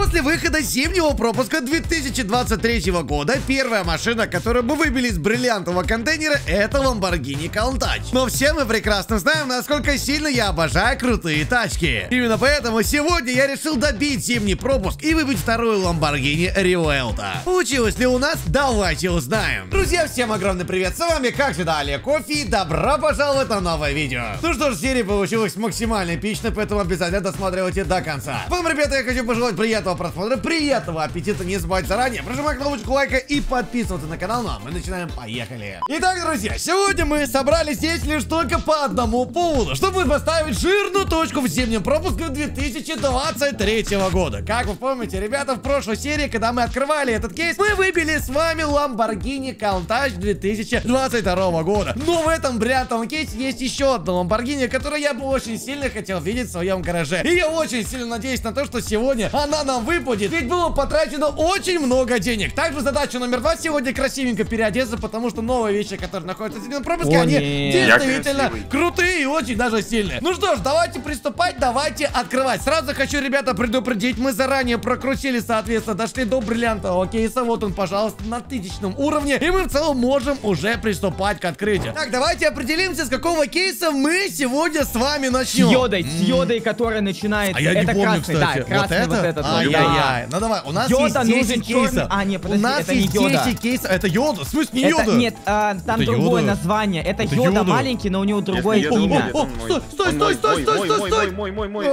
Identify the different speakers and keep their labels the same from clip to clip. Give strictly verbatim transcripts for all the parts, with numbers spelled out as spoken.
Speaker 1: После выхода зимнего пропуска две тысячи двадцать третьего года первая машина, которую мы выбили из бриллиантового контейнера, это Lamborghini Countach. Но все мы прекрасно знаем, насколько сильно я обожаю крутые тачки. Именно поэтому сегодня я решил добить зимний пропуск и выбить вторую Lamborghini Revuelto. Получилось ли у нас? Давайте узнаем. Друзья, всем огромный привет, с вами как всегда Олег Кофе, и добро пожаловать на новое видео. Ну что ж, серия получилась максимально эпичной, поэтому обязательно досматривайте до конца. Вам, ребята, я хочу пожелать приятного просмотра, приятного аппетита, не забывайте заранее прожимать кнопочку лайка и подписываться на канал. Ну а мы начинаем, поехали. Итак, друзья, сегодня мы собрались здесь лишь только по одному поводу, чтобы поставить жирную точку в зимнем пропуске две тысячи двадцать третьего года. Как вы помните, ребята, в прошлой серии, когда мы открывали этот кейс, мы выбили с вами Lamborghini Countach две тысячи двадцать второго года. Но в этом бриллиантовом кейсе есть еще одна Lamborghini, которую я бы очень сильно хотел видеть в своем гараже. И я очень сильно надеюсь на то, что сегодня она нам выпадет, ведь было потрачено очень много денег. Также задача номер два сегодня красивенько переодеться, потому что новые вещи, которые находятся в зимнем пропуске, они действительно крутые и очень даже сильные. Ну что ж, давайте приступать, давайте открывать. Сразу хочу, ребята, предупредить, мы заранее прокрутили, соответственно, дошли до бриллиантового кейса. Вот он, пожалуйста, на тысячном уровне, и мы в целом можем уже приступать к открытию. Так, давайте определимся, с какого кейса мы сегодня с вами начнем.
Speaker 2: С йодой, с йодой, которая начинается.
Speaker 1: А я
Speaker 2: это
Speaker 1: не помню,
Speaker 2: красный,
Speaker 1: кстати.
Speaker 2: да, красный вот,
Speaker 1: вот это?
Speaker 2: этот.
Speaker 1: Ай-яй-яй. Ну давай, у нас
Speaker 2: йода
Speaker 1: есть десять
Speaker 2: нужен
Speaker 1: кейсов.
Speaker 2: черный... А, нет, подожди,
Speaker 1: у нас
Speaker 2: это
Speaker 1: есть
Speaker 2: не йода.
Speaker 1: десять кейсов. Это йода? В смысле, не
Speaker 2: это,
Speaker 1: йода?
Speaker 2: Нет, а, там
Speaker 1: это
Speaker 2: другое
Speaker 1: йода.
Speaker 2: название. Это,
Speaker 1: это
Speaker 2: йода,
Speaker 1: йода
Speaker 2: маленький, но у него другое имя.
Speaker 1: О, стой, стой, стой, стой, стой, стой.
Speaker 3: Мой, мой, мой,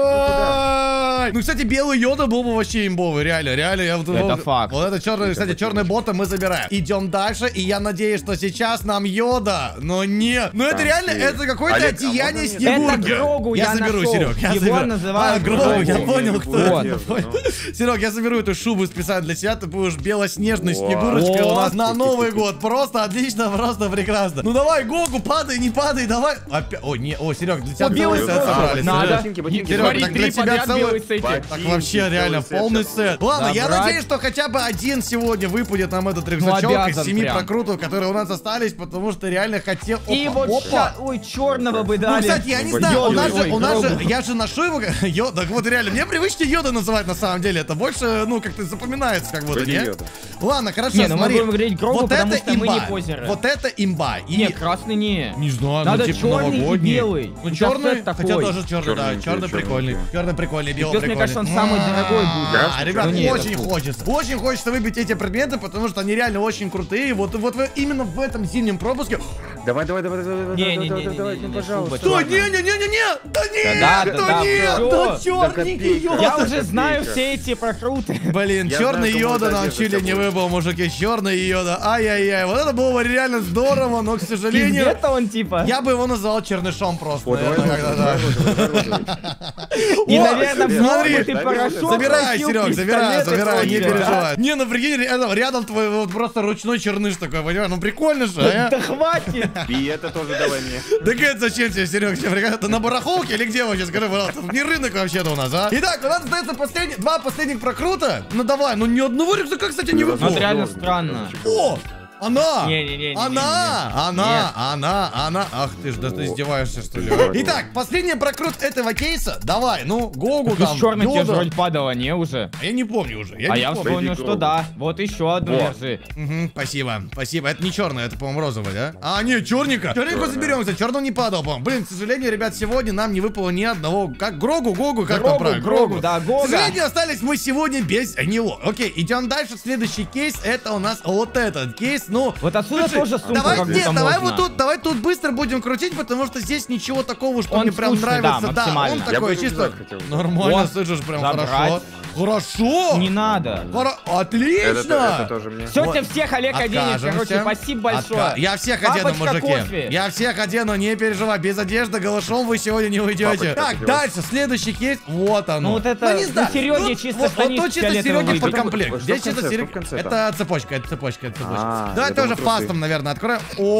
Speaker 1: Ну, кстати, белый йода был бы вообще имбовый, реально, реально. Я вот,
Speaker 2: это
Speaker 1: вот,
Speaker 2: факт.
Speaker 1: Вот это черный, кстати, черный бота мы забираем. Идем дальше, и я надеюсь, что сейчас нам йода. Но нет. Ну это реально, это какое-то одеяние Снегурки.
Speaker 2: Это Грогу я
Speaker 1: Я заберу,
Speaker 2: нашел.
Speaker 1: Серег, я
Speaker 2: Его
Speaker 1: заберу.
Speaker 2: называют
Speaker 1: А, Грогу, я
Speaker 2: Грогу.
Speaker 1: понял, кто
Speaker 2: Вот.
Speaker 1: это. Серег, я заберу эту шубу специально для себя, ты будешь белоснежной
Speaker 3: Вау.
Speaker 1: Снегурочкой у нас
Speaker 2: О.
Speaker 1: на Новый год. Просто отлично, просто прекрасно. Ну давай, Гогу, падай, не падай, давай. Опять, о, не, о, Серег, для тебя
Speaker 2: О, белый
Speaker 1: целый сет
Speaker 2: тоже.
Speaker 1: собрали.
Speaker 2: Надо.
Speaker 1: Серег.
Speaker 3: Ботинки, ботинки,
Speaker 1: Серег,
Speaker 3: давай.
Speaker 1: так для
Speaker 2: Три
Speaker 1: тебя
Speaker 2: подряд
Speaker 1: целый...
Speaker 2: белый сетик.
Speaker 3: Ботинки,
Speaker 1: Так вообще
Speaker 3: целый
Speaker 1: реально
Speaker 3: сет
Speaker 1: полный
Speaker 3: сейчас.
Speaker 1: сет. Ладно, я
Speaker 2: Забрать.
Speaker 1: надеюсь, что хотя бы один сегодня выпадет нам этот рюкзачок из
Speaker 2: обязан
Speaker 1: семи
Speaker 2: прям.
Speaker 1: прокрутов, которые у нас остались, потому что реально хотел...
Speaker 2: И
Speaker 1: Опа,
Speaker 2: вот
Speaker 1: опа.
Speaker 2: ща... Ой, черного бы
Speaker 1: Ну,
Speaker 2: дали.
Speaker 1: кстати, я не
Speaker 3: Ой,
Speaker 1: знаю, у
Speaker 2: йоду,
Speaker 1: нас же,
Speaker 2: ой,
Speaker 1: у нас же,
Speaker 2: Грогу.
Speaker 1: я же ношу его, йода, так вот реально, мне привычнее йода называть на самом деле, это больше, ну, как-то запоминается, как будто,
Speaker 3: Вроде
Speaker 1: не?
Speaker 3: йода.
Speaker 1: Ладно, хорошо,
Speaker 2: Не, ну мы
Speaker 1: смотри,
Speaker 2: будем говорить Грогу,
Speaker 1: вот
Speaker 2: потому
Speaker 1: это
Speaker 2: что мы
Speaker 1: имба,
Speaker 2: не позеры.
Speaker 1: вот это имба, и...
Speaker 2: Нет, красный не.
Speaker 1: Не знаю,
Speaker 2: Надо
Speaker 1: ну, типа
Speaker 2: черный и
Speaker 1: новогодний.
Speaker 2: белый.
Speaker 1: Ну,
Speaker 2: У тебя
Speaker 1: черный,
Speaker 2: сет такой.
Speaker 1: хотя тоже черный, да,
Speaker 3: Черненький,
Speaker 1: черный прикольный,
Speaker 3: черненький.
Speaker 1: черный прикольный,
Speaker 2: И
Speaker 1: белый
Speaker 2: плюс, мне
Speaker 1: прикольный.
Speaker 2: кажется, он самый дорогой будет.
Speaker 1: Да, ребят,
Speaker 2: Ну, нет,
Speaker 1: очень
Speaker 2: это
Speaker 1: хочется, очень хочется выбить эти предметы, потому что они реально очень крутые, вот, вот вы- именно в этом зимнем пропуске...
Speaker 3: Давай, давай, давай, давай, давай,
Speaker 2: Не, не,
Speaker 3: давай,
Speaker 2: не, не,
Speaker 3: давай,
Speaker 2: не,
Speaker 3: ну,
Speaker 2: не,
Speaker 3: пожалуйста.
Speaker 2: шуба,
Speaker 1: Стой,
Speaker 2: черная.
Speaker 1: не-не-не-не-не! Да нет!
Speaker 2: да,
Speaker 1: Да
Speaker 2: да,
Speaker 1: нет!
Speaker 2: всё.
Speaker 1: Да
Speaker 3: Да
Speaker 1: черненький
Speaker 3: копейка.
Speaker 1: йода!
Speaker 2: Я уже знаю
Speaker 3: копейка.
Speaker 2: все эти прокруты.
Speaker 1: Блин,
Speaker 3: Я
Speaker 1: черный
Speaker 3: знаю, кому
Speaker 1: йода
Speaker 3: это
Speaker 1: нам
Speaker 3: одежда
Speaker 1: чили не
Speaker 3: будет.
Speaker 1: выпал, мужики, черный йода. Ай-яй-яй, вот это было бы реально здорово, но, к сожалению,
Speaker 2: Где-то он типа.
Speaker 1: я бы его назвал чернышом просто.
Speaker 3: О, давай,
Speaker 1: наверное,
Speaker 3: давай,
Speaker 1: когда-то.
Speaker 3: давай, давай, давай.
Speaker 2: И,
Speaker 1: О,
Speaker 2: наверное, в
Speaker 1: смотри,
Speaker 2: ногу ты
Speaker 3: дай
Speaker 2: порошок
Speaker 1: Забирай,
Speaker 2: носил,
Speaker 1: Серег, забирай,
Speaker 2: пистолет и
Speaker 1: забирай, не
Speaker 2: прочее.
Speaker 1: переживай. Не, ну прикинь, рядом, рядом твой вот просто ручной черныш такой, понимаешь? Ну прикольно же, а?
Speaker 2: Да хватит.
Speaker 3: И это тоже давай мне.
Speaker 1: Так это зачем тебе, Серег? Это на барахолке или где вообще? Скажи, пожалуйста, не рынок вообще-то у нас, а? Итак, у нас остается последний, два последних прокрута. Ну давай, ну ни одного рюкзака, кстати, не
Speaker 3: Ну,
Speaker 2: Ну, это
Speaker 1: выпало.
Speaker 2: реально странно.
Speaker 1: О! Она!
Speaker 2: Не-не-не-не-не-не.
Speaker 1: Она! Она!
Speaker 2: Нет.
Speaker 1: Она! Она! Ах ты ж, да ты издеваешься, что ли?
Speaker 3: О.
Speaker 1: Итак, последний прокрут этого кейса. Давай, ну, Гогу
Speaker 2: Плюс
Speaker 1: там,
Speaker 2: черный тебе
Speaker 1: Йода.
Speaker 2: же вроде падала, не уже?
Speaker 1: А я не помню уже. Я
Speaker 2: А
Speaker 1: не
Speaker 2: я
Speaker 1: помню.
Speaker 2: вспомнил,
Speaker 3: Baby
Speaker 2: что
Speaker 3: Грогу.
Speaker 2: да. Вот еще одну
Speaker 3: Вот.
Speaker 2: держи.
Speaker 1: Мгм, спасибо, спасибо. Это не черный, это, по-моему, розовый, да? А, нет, черненько. Черненько
Speaker 3: Черная.
Speaker 1: заберем, кстати, черного не падал, по-моему. Блин, к сожалению, ребят, сегодня нам не выпало ни одного. Как Грогу, Гогу, как там
Speaker 2: Грогу,
Speaker 1: правильно?
Speaker 2: Грогу, да,
Speaker 1: К
Speaker 2: Гога.
Speaker 1: сожалению, остались мы сегодня без него. Окей, идем дальше. Следующий кейс, это у нас вот этот кейс. Ну,
Speaker 2: Вот отсюда
Speaker 1: слушай,
Speaker 2: тоже сумку
Speaker 1: давай,
Speaker 2: как
Speaker 1: нет,
Speaker 2: будто
Speaker 1: давай
Speaker 2: можно.
Speaker 1: вот тут, давай тут быстро будем крутить, потому что здесь ничего такого, что
Speaker 2: Он
Speaker 1: мне прям
Speaker 2: вкусный,
Speaker 1: нравится.
Speaker 2: да,
Speaker 1: Да, он
Speaker 2: максимально.
Speaker 3: Я
Speaker 1: такой
Speaker 3: бы
Speaker 1: чисто.
Speaker 3: рюкзак хотел.
Speaker 1: Нормально,
Speaker 2: Вот.
Speaker 1: слышишь, прям
Speaker 2: Забрать.
Speaker 1: хорошо. Хорошо.
Speaker 2: Не надо.
Speaker 1: Хоро- Отлично.
Speaker 3: Это, это тоже мне.
Speaker 2: Все,
Speaker 1: Вот.
Speaker 2: тебе всех Олег оденет,
Speaker 1: Откажемся.
Speaker 2: короче, спасибо большое.
Speaker 1: Отка- Я всех одену,
Speaker 2: Папочка,
Speaker 1: мужики.
Speaker 2: кофе.
Speaker 1: Я всех одену, не переживай. Без одежды, голышом вы сегодня не уйдете.
Speaker 3: Папочка,
Speaker 1: Так,
Speaker 3: ты
Speaker 1: дальше, следующий кейс. Вот оно.
Speaker 2: Ну, вот это
Speaker 1: не знаю.
Speaker 2: на Сереге
Speaker 1: Ну,
Speaker 2: чисто
Speaker 1: вот, вот
Speaker 2: штанишки
Speaker 1: тут чисто
Speaker 2: фиолетовые
Speaker 1: Сереге под
Speaker 2: выйдут.
Speaker 1: комплект.
Speaker 3: Что в
Speaker 1: Здесь чисто
Speaker 3: конце,
Speaker 1: Сереге.
Speaker 3: что в конце
Speaker 1: Это цепочка, это цепочка, это цепочка.
Speaker 3: А,
Speaker 1: Давай
Speaker 3: я
Speaker 1: тоже
Speaker 3: думал, трусы.
Speaker 1: фастом, наверное, откроем.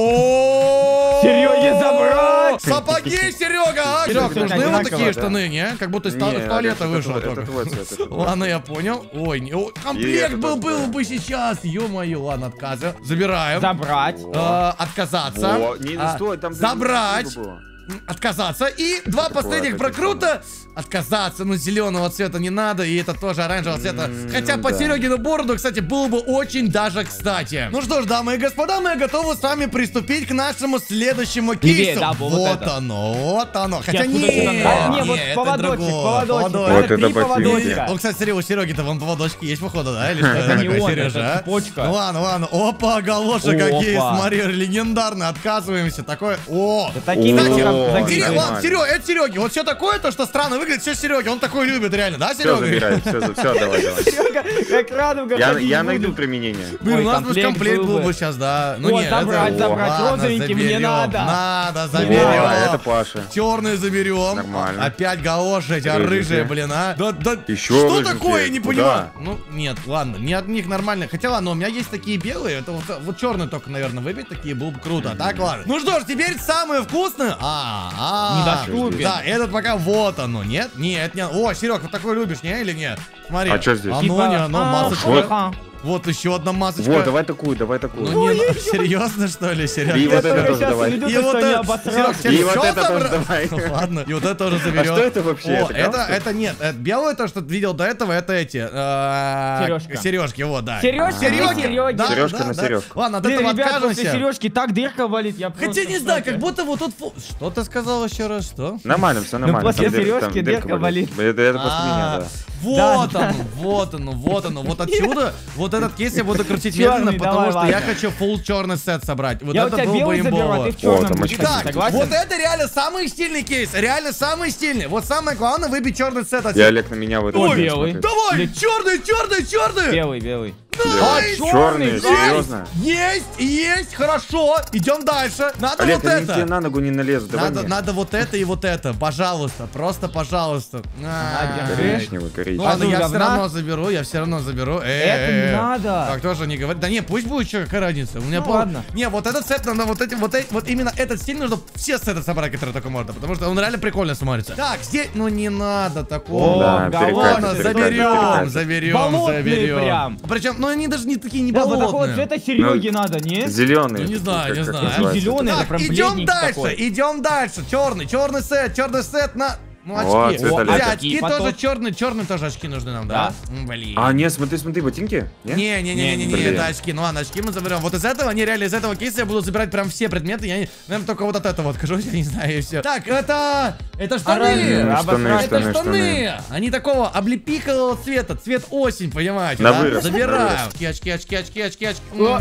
Speaker 1: О,
Speaker 2: Сереге забрать!
Speaker 1: Сапоги, Серега! А, Серег,
Speaker 2: Всё
Speaker 1: нужны вот
Speaker 2: одинаково,
Speaker 1: такие
Speaker 3: да.
Speaker 1: штаны, не? Как будто из та-
Speaker 3: Не,
Speaker 1: из туалета
Speaker 3: это-
Speaker 1: вышел
Speaker 3: это-
Speaker 1: только.
Speaker 3: это твой цвет, это твой
Speaker 1: Ладно,
Speaker 3: цвет.
Speaker 1: я понял. Ой, не- о,
Speaker 3: И
Speaker 1: комплект
Speaker 3: это
Speaker 1: был,
Speaker 3: тоже
Speaker 1: был
Speaker 3: твой.
Speaker 1: бы сейчас. Ё-моё, ладно, отказываем. Забираем.
Speaker 2: Забрать.
Speaker 1: Э, Отказаться.
Speaker 3: Во, не,
Speaker 1: А,
Speaker 3: стой, там
Speaker 1: Забрать.
Speaker 3: много было.
Speaker 1: отказаться. И два
Speaker 3: такое,
Speaker 1: последних
Speaker 3: это
Speaker 1: прокрута отказаться. Ну, зеленого цвета не надо, и это тоже оранжевого цвета. Хотя
Speaker 3: ну
Speaker 1: по
Speaker 3: да.
Speaker 1: Серегину бороду, кстати, было бы очень даже кстати. Ну что ж, дамы и господа, мы готовы с вами приступить к нашему следующему
Speaker 2: Левее,
Speaker 1: кейсу.
Speaker 2: да, вот
Speaker 1: вот
Speaker 2: это.
Speaker 1: оно, вот оно. Хотя
Speaker 2: откуда
Speaker 1: нет,
Speaker 2: сюда нравится? Не, вот
Speaker 1: это
Speaker 2: поводочек,
Speaker 1: другое,
Speaker 2: поводочек.
Speaker 3: Вот
Speaker 2: Надо
Speaker 3: это
Speaker 2: три
Speaker 3: ботинки.
Speaker 2: поводочка.
Speaker 1: Ну, кстати, Серега, у Сереги-то вон поводочки есть, походу, да? Или что это
Speaker 2: не
Speaker 1: такое,
Speaker 2: он,
Speaker 1: Сережа,
Speaker 2: это
Speaker 1: а?
Speaker 2: цепочка.
Speaker 1: Ну ладно, ладно. Опа, галоши какие,
Speaker 2: Опа.
Speaker 1: смотри, легендарные. Отказываемся. Такое, о.
Speaker 2: Да такими
Speaker 3: О,
Speaker 2: только
Speaker 3: Серега,
Speaker 2: закидывают.
Speaker 1: Серега, ладно,
Speaker 3: нормально.
Speaker 1: Серега, это Сереги. Вот все такое, то, что странно выглядит, все Сереги. Он такой любит, реально, да,
Speaker 3: Все
Speaker 1: Серега?
Speaker 3: забирай, все, все, давай, давай.
Speaker 2: Серега, как радуга
Speaker 3: Я,
Speaker 2: ходить
Speaker 3: я
Speaker 2: будет.
Speaker 3: найду применение.
Speaker 1: Блин,
Speaker 2: Ой,
Speaker 1: у нас бы
Speaker 2: комплект
Speaker 1: комплект
Speaker 2: был
Speaker 1: был
Speaker 2: бы.
Speaker 1: бы сейчас, да. Ну
Speaker 2: О,
Speaker 1: нет,
Speaker 2: забрать,
Speaker 1: это...
Speaker 2: забрать,
Speaker 1: Ладно,
Speaker 2: розовенький мне
Speaker 1: заберем.
Speaker 2: надо.
Speaker 1: Надо,
Speaker 3: О,
Speaker 1: заберем.
Speaker 3: это Паша.
Speaker 1: Черный заберем.
Speaker 3: Нормально.
Speaker 1: Опять галоши эти
Speaker 3: Рыжие.
Speaker 1: рыжие, блин, а. Да, да.
Speaker 3: Еще
Speaker 1: Что
Speaker 3: рыженькие.
Speaker 1: такое, я не
Speaker 3: Куда?
Speaker 1: понимаю. Ну, нет, ладно, не от них нормально. Хотя ладно, у меня есть такие белые. Это вот, вот черные только, наверное, выбить такие было бы круто. Так, ладно. Ну что ж, теперь самое вкусное. А, а.
Speaker 2: Недоступен.
Speaker 1: Да, этот пока вот оно, нет? Нет, нет. О, Серег, вот такой любишь, не, или нет? Смотри.
Speaker 3: А чё здесь?
Speaker 1: Оно,
Speaker 2: Типа,
Speaker 1: не оно,
Speaker 2: а,
Speaker 1: масочка.
Speaker 2: ха-ха.
Speaker 1: Вот еще одна масочка.
Speaker 3: Вот, давай такую, давай такую.
Speaker 1: Ну не, ну, серьезно, что ли,
Speaker 3: И
Speaker 1: серьезно?
Speaker 3: вот
Speaker 2: Я
Speaker 3: это
Speaker 2: только
Speaker 3: тоже
Speaker 2: сейчас
Speaker 3: давай.
Speaker 2: увидел,
Speaker 1: И
Speaker 2: то,
Speaker 1: вот
Speaker 2: что они
Speaker 1: это,
Speaker 2: обосрался.
Speaker 1: Серег,
Speaker 3: И вот
Speaker 1: всё
Speaker 3: это тоже
Speaker 1: собра-
Speaker 3: давай.
Speaker 1: Ну, ладно, и вот это тоже
Speaker 3: А
Speaker 1: заберем.
Speaker 3: что это вообще?
Speaker 1: О,
Speaker 3: Это
Speaker 1: это,
Speaker 3: галстук?
Speaker 1: это нет, это белое то, что ты видел до этого, это эти э,
Speaker 2: Сережка.
Speaker 1: сережки, вот, да.
Speaker 2: Сережки,
Speaker 1: Серёги,
Speaker 2: серёги.
Speaker 1: да,
Speaker 3: Сережка
Speaker 1: да,
Speaker 3: на
Speaker 1: да.
Speaker 3: сережку.
Speaker 1: Ладно, от
Speaker 2: Блин,
Speaker 1: этого
Speaker 2: ребят, после
Speaker 1: откажемся.
Speaker 2: сережки так дырка валит, я
Speaker 1: Хотя
Speaker 2: просто
Speaker 1: не
Speaker 2: в
Speaker 1: знаю,
Speaker 2: шоке.
Speaker 1: как будто вот тут... фу- Что ты сказал еще раз, что?
Speaker 3: Нормально, все нормально.
Speaker 2: после
Speaker 3: Там дыр-
Speaker 2: сережки
Speaker 3: там
Speaker 2: дырка болит.
Speaker 3: Это, это после меня,
Speaker 1: А,
Speaker 3: да.
Speaker 1: Вот
Speaker 2: Да,
Speaker 1: оно, вот оно, вот оно. Вот отсюда, вот этот кейс я буду крутить
Speaker 2: Чёрный,
Speaker 1: медленно, потому
Speaker 2: давай,
Speaker 1: что я
Speaker 2: ладно.
Speaker 1: хочу full черный сет собрать. Вот
Speaker 2: Я у
Speaker 1: это
Speaker 2: тебя
Speaker 1: было бы
Speaker 2: белый заберу, а
Speaker 1: имбово.
Speaker 2: ты в черном
Speaker 3: там
Speaker 2: будешь
Speaker 3: очки.
Speaker 2: ходить,
Speaker 1: Так,
Speaker 2: согласен?
Speaker 1: вот это реально самый стильный кейс, реально самый стильный. Вот самое главное выбить черный сет
Speaker 3: Я
Speaker 1: отсюда.
Speaker 3: Олег на меня в этом.
Speaker 2: Ой,
Speaker 3: смотрит.
Speaker 2: белый.
Speaker 1: Давай,
Speaker 2: Или-
Speaker 1: черный, черный, черный.
Speaker 2: Белый, белый.
Speaker 1: Найс!
Speaker 2: чёрный,
Speaker 3: Черный,
Speaker 2: блядь.
Speaker 3: серьезно.
Speaker 1: Есть, есть, хорошо. Идем дальше. Надо
Speaker 3: Олег,
Speaker 1: вот
Speaker 3: они тебе
Speaker 1: это.
Speaker 3: на ногу не налезут. Давай
Speaker 1: Надо,
Speaker 3: мне.
Speaker 1: надо вот это и вот это. Пожалуйста, просто пожалуйста. А,
Speaker 2: держи.
Speaker 3: Коричневый,
Speaker 1: Ну
Speaker 3: коричневый.
Speaker 1: ладно,
Speaker 2: А,
Speaker 1: я
Speaker 2: ну,
Speaker 1: все
Speaker 2: говна.
Speaker 1: равно заберу, я все равно заберу. Э,
Speaker 2: Это не
Speaker 1: э, э.
Speaker 2: надо.
Speaker 1: Так тоже не говори. Да не, пусть будет что, какая разница. У меня
Speaker 2: Ну
Speaker 1: пол-
Speaker 2: ладно.
Speaker 1: Не, вот этот сет надо вот эти, вот эти, вот именно этот стиль нужно все сеты собрать, которые только можно, потому что он реально прикольно смотрится. Так, здесь, ну не надо такого.
Speaker 3: Да,
Speaker 2: О,
Speaker 3: перекатик,
Speaker 1: Ладно,
Speaker 3: перекатик,
Speaker 1: заберем,
Speaker 3: перекатик.
Speaker 1: заберем,
Speaker 2: Болотные
Speaker 1: заберем.
Speaker 2: прям.
Speaker 1: Причем, ну они даже не такие не
Speaker 2: Да, вот такого
Speaker 1: болотные.
Speaker 2: цвета Сереги надо, не?
Speaker 3: Зеленый.
Speaker 1: Ну, не знаю, не знаю.
Speaker 2: Если зеленый, это
Speaker 1: Так,
Speaker 2: прям
Speaker 1: идем
Speaker 2: бледненький
Speaker 1: дальше,
Speaker 2: такой.
Speaker 1: идем дальше. Черный, черный сет, черный сет на... Ну,
Speaker 3: О,
Speaker 1: очки.
Speaker 3: цвет
Speaker 1: О,
Speaker 3: Олега.
Speaker 1: а очки
Speaker 2: Потом-
Speaker 1: тоже черные, черные тоже очки нужны нам, да? М, Блин.
Speaker 3: А, нет, смотри, смотри, ботинки. Не?
Speaker 1: Не-не-не-не-не,
Speaker 3: Блин.
Speaker 1: это очки. Ну ладно, очки мы заберем. Вот из этого, не реально из этого кейса я буду забирать прям все предметы. Я, не- наверное, только вот от этого откажусь, я не знаю, и все. Так, это... Это штаны!
Speaker 2: Оранжевые,
Speaker 3: Штаны,
Speaker 2: обосрать.
Speaker 1: Это
Speaker 3: штаны,
Speaker 1: штаны! Они такого облепикового цвета, цвет осень, понимаете,
Speaker 3: На
Speaker 1: да?
Speaker 3: вырос, на
Speaker 1: Забираем.
Speaker 3: вырос.
Speaker 1: Очки, очки, очки, очки, очки, очки.
Speaker 2: О.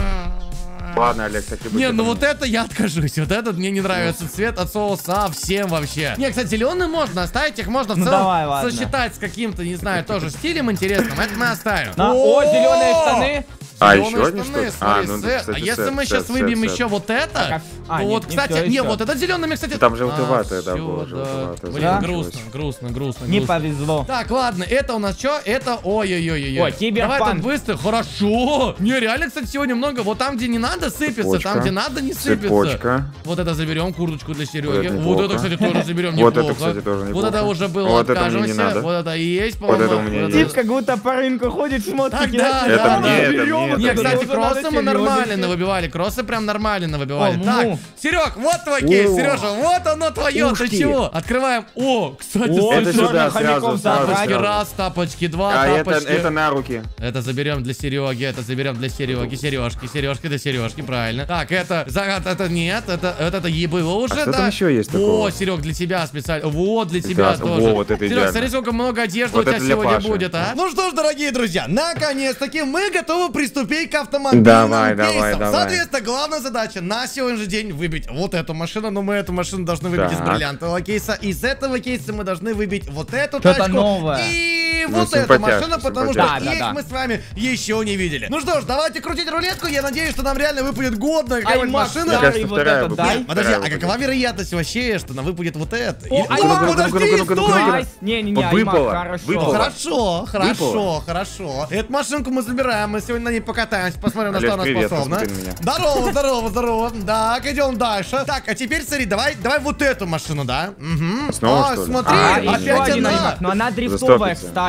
Speaker 3: Ладно, Олег, так и быть.
Speaker 1: Не, ну
Speaker 3: это
Speaker 1: вот это я откажусь. Вот этот мне не нравится цвет от соуса совсем вообще. Не, кстати, зеленый можно оставить, их можно в
Speaker 2: Ну
Speaker 1: целом
Speaker 2: давай, ладно.
Speaker 1: сосчитать с каким-то, не знаю, тоже стилем интересным. Это мы оставим.
Speaker 2: На- О, зеленые штаны.
Speaker 3: А,
Speaker 1: Зелёные
Speaker 3: еще одни,
Speaker 1: штаны,
Speaker 3: что ли?
Speaker 1: смотри,
Speaker 3: А, ну,
Speaker 1: сет.
Speaker 3: кстати,
Speaker 1: А если
Speaker 3: сет,
Speaker 1: мы
Speaker 3: сет,
Speaker 1: сейчас
Speaker 3: сет,
Speaker 1: выбьем
Speaker 3: сет.
Speaker 1: еще вот это,
Speaker 2: Так, а,
Speaker 1: то
Speaker 2: нет,
Speaker 1: вот,
Speaker 2: не
Speaker 1: кстати,
Speaker 2: всё
Speaker 1: не,
Speaker 2: еще.
Speaker 1: вот этот зеленый, кстати...
Speaker 3: Там желтоватое, да,
Speaker 1: всё,
Speaker 3: было,
Speaker 1: да.
Speaker 3: желтоватое,
Speaker 1: Блин,
Speaker 2: закончилось.
Speaker 1: грустно, грустно, грустно.
Speaker 2: Не
Speaker 1: грустно.
Speaker 2: повезло.
Speaker 1: Так, ладно, это у нас что? Это, ой-ой-ой-ой.
Speaker 2: Ой, киберпанк.
Speaker 1: Давай тут быстро, хорошо. Не, реально, кстати, сегодня много. Вот там, где не надо, сыпется, там,
Speaker 3: Цепочка.
Speaker 1: где надо, не сыпется.
Speaker 3: Цепочка.
Speaker 1: Вот это заберем, курточку для Сереги.
Speaker 3: Вот это
Speaker 1: Вот это,
Speaker 3: неплохо.
Speaker 1: кстати, тоже заберем
Speaker 3: Вот
Speaker 1: неплохо.
Speaker 3: это, кстати, тоже
Speaker 1: Вот
Speaker 3: неплохо.
Speaker 1: это уже было,
Speaker 3: Вот это мне не
Speaker 1: откажемся.
Speaker 3: надо.
Speaker 1: Вот это и есть,
Speaker 3: Вот это
Speaker 1: по-моему.
Speaker 3: у меня
Speaker 1: Вот
Speaker 2: Тип как будто по рынку ходит, смотрит.
Speaker 1: Так, да,
Speaker 3: Это
Speaker 1: да,
Speaker 3: мне,
Speaker 1: да.
Speaker 3: это
Speaker 2: Берем,
Speaker 3: мне,
Speaker 1: Не,
Speaker 3: это
Speaker 1: кстати,
Speaker 2: мне.
Speaker 1: кроссы мы
Speaker 2: Надо
Speaker 1: нормально
Speaker 2: серьёзно.
Speaker 1: выбивали. Кроссы прям нормально выбивали.
Speaker 2: О,
Speaker 1: Так,
Speaker 2: му.
Speaker 1: Серег, вот твой кейс,
Speaker 3: О.
Speaker 1: Сережа, вот оно твое.
Speaker 3: Ух
Speaker 1: Ты
Speaker 3: ты.
Speaker 1: чего? Открываем. О, кстати,
Speaker 2: О,
Speaker 3: Это
Speaker 1: слушай,
Speaker 2: чёрных
Speaker 3: сюда,
Speaker 2: хомяков
Speaker 3: сразу, сразу,
Speaker 2: забрать.
Speaker 1: тапочки
Speaker 3: сразу.
Speaker 1: раз, тапочки два,
Speaker 3: А это,
Speaker 1: тапочки.
Speaker 3: это на руки.
Speaker 1: Это заберем для Сереги, это заберем для Сереги, Сережки, Сережки для Сережки, правильно. Так, это, за, это нет, это, это, это е было уже,
Speaker 3: А что
Speaker 1: да?
Speaker 3: там еще есть такого?
Speaker 1: О, Серег, для тебя специально. Вот, для тебя
Speaker 3: Прекрасно.
Speaker 1: тоже.
Speaker 3: Во, вот это
Speaker 1: Серег,
Speaker 3: идеально.
Speaker 1: смотри, сколько много одежды
Speaker 3: Вот
Speaker 1: у тебя
Speaker 3: это для
Speaker 1: сегодня
Speaker 3: Паши.
Speaker 1: будет, а? Ну что ж, дорогие друзья, наконец-таки мы готовы приступить к автомобильным
Speaker 3: Давай,
Speaker 1: кейсам.
Speaker 3: давай, давай.
Speaker 1: Соответственно, главная задача на сегодняшний день выбить вот эту машину, но мы эту машину должны выбить из
Speaker 3: Так.
Speaker 1: бриллиантового кейса. Из этого кейса мы должны выбить вот эту
Speaker 2: Что-то
Speaker 1: тачку
Speaker 2: новое.
Speaker 1: и
Speaker 3: Ну,
Speaker 1: вот эту
Speaker 3: симпатяшка,
Speaker 1: машину, потому что
Speaker 2: симпатяшка.
Speaker 1: их
Speaker 2: Да, да, да.
Speaker 1: мы с вами еще не видели. Ну что ж, давайте крутить рулетку. Я надеюсь, что нам реально выпадет годная какая-нибудь
Speaker 2: Аймакс
Speaker 1: машина.
Speaker 3: Мне кажется,
Speaker 2: старый вот
Speaker 3: вторая
Speaker 2: этот,
Speaker 3: выпадет.
Speaker 2: дай.
Speaker 1: Нет, подожди, а
Speaker 3: Вторая
Speaker 1: какова вероятность вообще, что нам выпадет вот это?
Speaker 2: О,
Speaker 1: Или-
Speaker 2: а
Speaker 1: О,
Speaker 2: ну-ка,
Speaker 3: ну-ка,
Speaker 1: подожди,
Speaker 3: ну-ка, ну-ка,
Speaker 1: стой!
Speaker 3: ну-ка.
Speaker 2: Найс. Не-не-не,
Speaker 3: Выпало,
Speaker 2: Аймак, хорошо.
Speaker 3: выпало.
Speaker 1: Хорошо, хорошо,
Speaker 3: Выпало.
Speaker 1: хорошо. Эту машинку мы забираем, мы сегодня на ней покатаемся, посмотрим, на
Speaker 3: Олег,
Speaker 1: что она
Speaker 3: привет,
Speaker 1: способна.
Speaker 3: посмотри на меня.
Speaker 1: Здорово, здорово, здорово. Так, идем дальше. Так, а теперь смотри, давай, давай вот эту машину, да? Угу.
Speaker 3: Снова,
Speaker 1: А,
Speaker 3: что ли?
Speaker 1: смотри,
Speaker 2: А,
Speaker 3: А,
Speaker 2: еще
Speaker 1: опять
Speaker 2: один
Speaker 1: она.
Speaker 2: Аймак, но она дрифтовая,
Speaker 3: Застопится.
Speaker 2: кстати.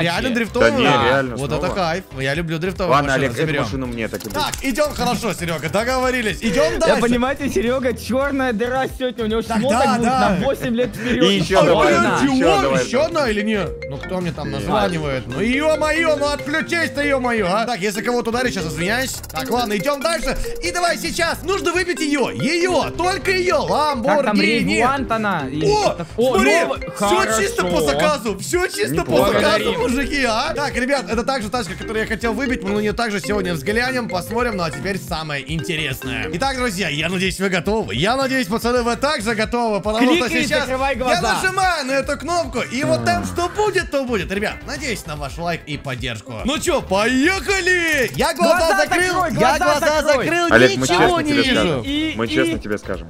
Speaker 1: реально дрифтовый?
Speaker 3: Да не,
Speaker 1: Да.
Speaker 3: реально,
Speaker 1: Вот
Speaker 3: снова.
Speaker 1: это кайф. Я люблю дрифтовые
Speaker 3: Ладно,
Speaker 1: машины.
Speaker 3: Олег, эту
Speaker 1: Заберем.
Speaker 3: машину мне так и быть.
Speaker 1: Так, идем хорошо, Серега, договорились. Идем
Speaker 2: Я
Speaker 1: дальше.
Speaker 2: понимаете, Серега, черная дыра сегодня, у него
Speaker 1: Так,
Speaker 2: шмоток
Speaker 1: да,
Speaker 2: будет
Speaker 1: да.
Speaker 2: на восемь лет вперед.
Speaker 3: И еще
Speaker 1: Ой,
Speaker 3: давай,
Speaker 1: блин,
Speaker 3: да.
Speaker 1: чего?
Speaker 3: Еще давай,
Speaker 1: Еще
Speaker 3: да.
Speaker 1: одна или нет? Ну кто мне там
Speaker 3: Нет.
Speaker 1: названивает? Ну ё-моё, ну отключись-то, ё-моё, а. Так, если кого-то ударить, сейчас извиняюсь. Так, ладно, идем дальше. И давай сейчас, нужно выбить ее. Ее, только ее.
Speaker 2: Как там,
Speaker 1: Ламборгини.
Speaker 2: Рейвуантана?
Speaker 1: О, смотри,
Speaker 2: новый-
Speaker 1: все чисто по
Speaker 2: Хорошо.
Speaker 1: заказу, все чисто по
Speaker 3: Неплохо.
Speaker 1: заказу,
Speaker 2: Благодарим.
Speaker 1: мужики, а? Так, ребят, это также тачка, которую я хотел выбить, мы на нее также сегодня взглянем, посмотрим, ну а теперь самое интересное. Итак, друзья, я надеюсь, вы готовы. Я надеюсь, пацаны, вы также готовы, потому
Speaker 2: Кликай
Speaker 1: что
Speaker 2: и
Speaker 1: сейчас
Speaker 2: закрывай
Speaker 1: я
Speaker 2: глаза.
Speaker 1: нажимаю на эту кнопку, и вот там что будет, то будет. Ребят, надеюсь на ваш лайк и поддержку. Ну чё, поехали! Я глаза,
Speaker 2: Глаза
Speaker 1: закрыл,
Speaker 2: закрой,
Speaker 1: я
Speaker 2: глаза
Speaker 1: глаза
Speaker 2: закрой.
Speaker 1: закрыл,
Speaker 3: Олег, мы
Speaker 1: ничего
Speaker 3: честно
Speaker 1: не
Speaker 3: тебе
Speaker 1: вижу.
Speaker 3: скажем.
Speaker 2: И-
Speaker 3: Мы
Speaker 2: и-
Speaker 3: честно тебе скажем.